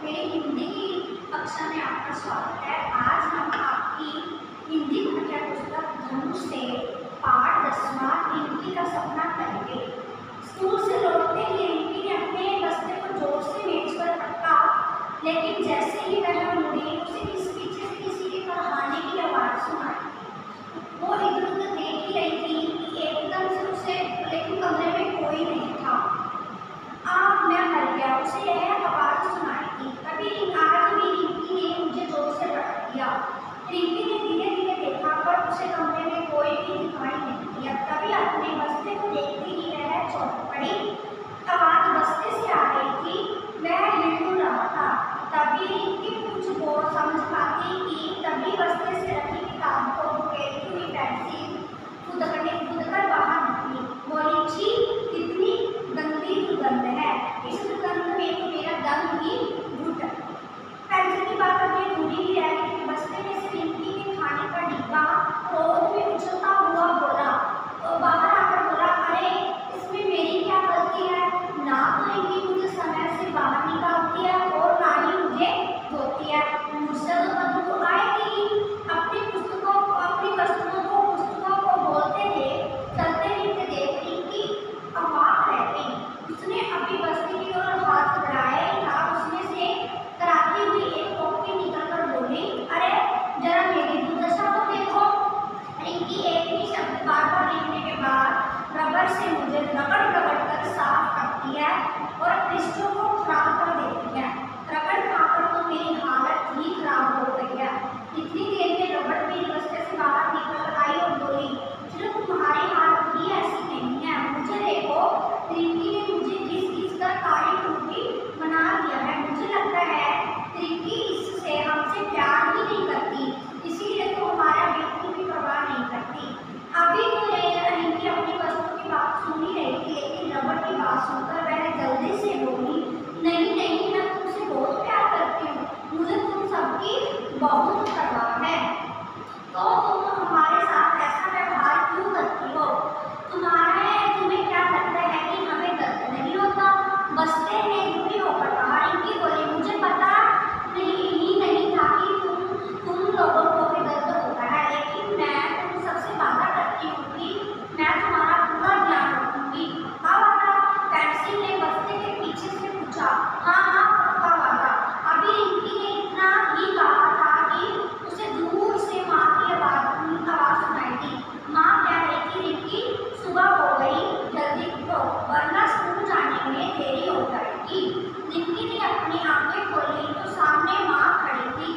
मेरी हिंदी की कक्षा में आपका स्वागत है। आज हम आपकी हिंदी पाठ्य पुस्तक धनुष से पाठ 10वां रिंकी का सपना करेंगे। स्कूल से लौटते ही रिंकी ने अपने बस्ते को जोर से मेज पर पटका, लेकिन जैसे ही वह मुड़ी उसे पीछे से किसी के पढ़ाने की आवाज़ सुनाई। वो इधर उधर देख ही रही थी कि एकदम से उसे लेकिन कमरे में कोई नहीं था। मैं मर गया, उसे यह आवाज़ सुनाई थी। तभी आज भी रिंकी ने मुझे जोर से पटक दिया। रिंकी ने धीरे धीरे देखा पर उसे कमरे में कोई भी दिखाई नहीं दिया। तभी अपने बस्ते को देखते ही वह चौंक पड़ी। आवाज़ बस्ते से आ रही थी, वह हिल रहा था। तभी रिंकी कुछ बहुत समझ पाती कि तभी बस्ते से रखी किताब को धकेलती हुई पेंसिल खुदकर बाहर निकली। बोली, छी, कितनी गंदी दुर्गंध है, इस दुर्गंध में तो मेरा दम ही घुट। पेंसिल की बात अपनी दूरी ही रह गई। बस्ते में से रिंकी के खाने का डिब्बा क्रोध में उछलता हुआ बोला, बाहर आकर बोला, अरे इसमें मेरी क्या गलती है? ना तो रिंकी मुझे समय से बाहर निकालती है और ना ही मुझे धोती है। मुझसे तो बदबू आएगी। अपनी वस्तुओं को बोलते थे, चलते फिरते देख रिंकी अवाक रह गई। उसने अभी बस्ती की ओर हाथ बढ़ाया ही था, उसमें से कराती हुई एक कॉपी निकलकर बोली, अरे जरा मेरी दुर्दशा तो देखो। रिंकी एक ही शब्द बार बार लिखने के बाद रबर से मुझे रगड़ कर साफ करती है और पृष्ठों को खराब कर देती है। रबड़ खाकर तो मेरी हालत ही खराब हो गई है। इतनी देर में रबड़ भी बस्ते से बाहर निकल आई और बोली, चलो तुम्हारी हालत ही ऐसी नहीं है, मुझे देखो। रिंकी ने मुझे घिस कर काली टूटी बना दिया है। मुझे लगता है रिंकी इससे हमसे प्यार ही नहीं करती, इसीलिए तो हमारा बिल्कुल भी परवाह नहीं करती। अभी तो रिंकी अपनी वस्तु की बात सुन ही रही थी, लेकिन रबड़ की बात सुनकर वह जल्दी से बोली, नहीं नहीं, मैं तुमसे बहुत प्यार करती हूँ, मुझे तुम सबकी बहुत परवाह है। तो तुम हमारे साथ ऐसा व्यवहार क्यों करती हो? तुम्हें क्या लगता है कि हमें दर्द नहीं होता? बस्ते ने दुखी होकर कहा। रिंकी बोली, मुझे पता नहीं था कि तुम लोगों को भी दर्द होता है, लेकिन मैं तुम सबसे वादा करती हूँ कि मैं तुम्हारा पूरा ध्यान रखूंगी। हाँ वादा? पेंसिल ने बस्ते के पीछे से पूछा। हाँ, पक्का वादा। अभी रिंकी ने इतना ही कहा था कि उसे दूर से माँ की आवाज़ सुनाई दी। माँ कह रही थी, रिंकी सुबह हो गई, जल्दी उठो वरना स्कूल जाने में देरी हो जाएगी। रिंकी ने अपनी आंखें खोली तो सामने माँ खड़ी थी।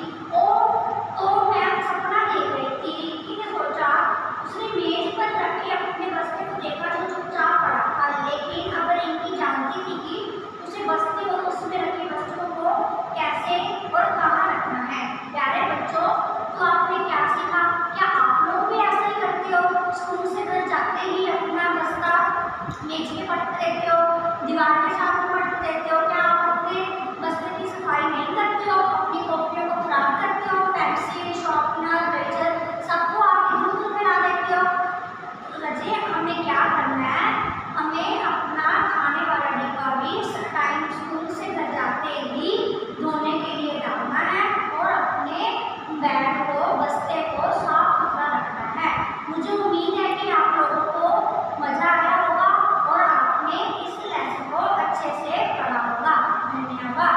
तो मैं सपना देख रही थी, रिंकी ने सोचा। उसने मेज पर रखे अपने बस्ते को देखा जो चुपचाप पड़ा था, लेकिन अब रिंकी जानती थी कि उसे बस्ते और उसमें रखी वस्तुओं को कैसे और कहाँ रखना है। प्यारे बच्चों, तो आपने क्या सीखा? क्या आप लोग भी ऐसा ही करते हो? स्कूल से घर जाते ही अपना बस्ता मेज पे पटक देते हो, दीवार के साथ पटक देते हो? क्या आप अपने बस्ते की सफाई नहीं करते हो? अपनी कॉपियों को खराब करते हो? पेंसिल, शार्पनर, इरेजर सबको आप इधर उधर फैला देते हो? रजे, हमें क्या करना है? हमें अपना खाने वाला डिब्बा भी टाइम स्कूल से घर जाते ही धोने के लिए डालना है और अपने बैग को, बस्ते को साफ सुथरा रखना है। मुझे उम्मीद है कि आप लोगों को मजा आया होगा और आपने इस लेसन को अच्छे से पढ़ा होगा। धन्यवाद।